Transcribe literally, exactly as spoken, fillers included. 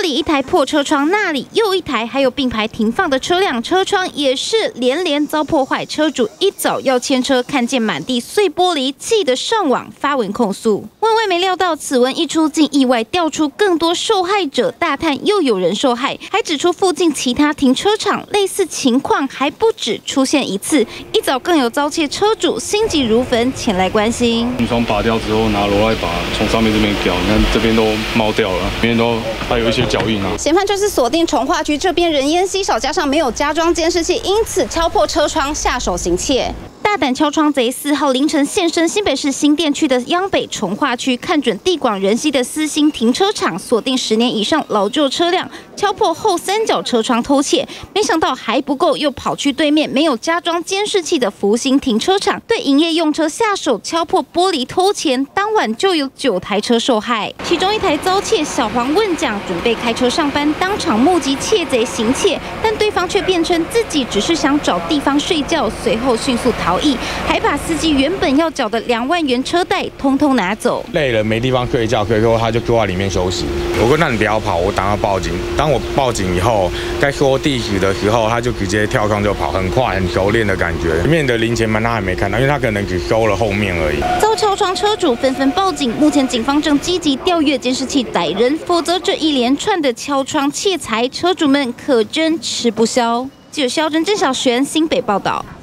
里一台破车窗，那里又一台，还有并排停放的车辆，车窗也是连连遭破坏。车主一早要牵车，看见满地碎玻璃，气得上网发文控诉。万万没料到，此文一出，竟意外调出更多受害者，大叹又有人受害，还指出附近其他停车场类似情况还不止出现一次。一早更有遭窃车主心急如焚前来关心。 门窗拔掉之后，拿罗赖把从上面这边掉，你看这边都猫掉了，这边都还有一些脚印啊。 嫌犯就是锁定重划区这边人烟稀少，加上没有加装监视器，因此敲破车窗下手行窃。大胆敲窗贼四号凌晨现身新北市新店区的央北重划区，看准地广人稀的私心停车场，锁定十年以上老旧车辆，敲破后三角车窗偷窃。没想到还不够，又跑去对面没有加装监视器的福兴停车场，对营业用车下手敲破玻璃偷钱。当晚就有九台车受害，其中一台遭窃，小黄问奖，准备开车上班，当场目击窃贼行窃，但对方却辩称自己只是想找地方睡觉，随后迅速逃逸，还把司机原本要缴的两万元车贷通通拿走。 累了没地方睡觉，所以说他就坐在里面休息。我说那你不要跑，我等他报警。当我报警以后，在说地址的时候，他就直接跳窗就跑，很快很熟练的感觉。里面的零钱盘他还没看到，因为他可能只收了后面而已。 遭敲窗车主纷纷报警，目前警方正积极调阅监视器逮人，否则这一连串的敲窗窃财，车主们可真吃不消。记者肖真、郑小璇新北报道。